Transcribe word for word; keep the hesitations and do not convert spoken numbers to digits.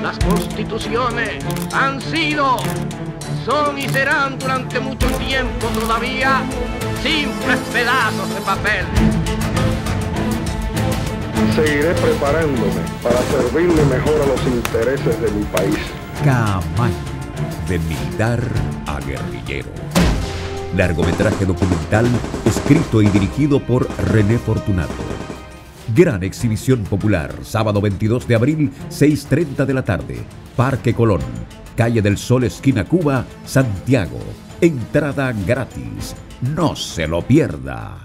Las constituciones han sido, son y serán durante mucho tiempo todavía simples pedazos de papel. Seguiré preparándome para servirle mejor a los intereses de mi país. Caamaño, de militar a guerrillero. Largometraje documental escrito y dirigido por René Fortunato. Gran exhibición popular, sábado veintidós de abril, seis y treinta de la tarde. Parque Colón, calle del Sol, esquina Cuba, Santiago. Entrada gratis. No se lo pierda.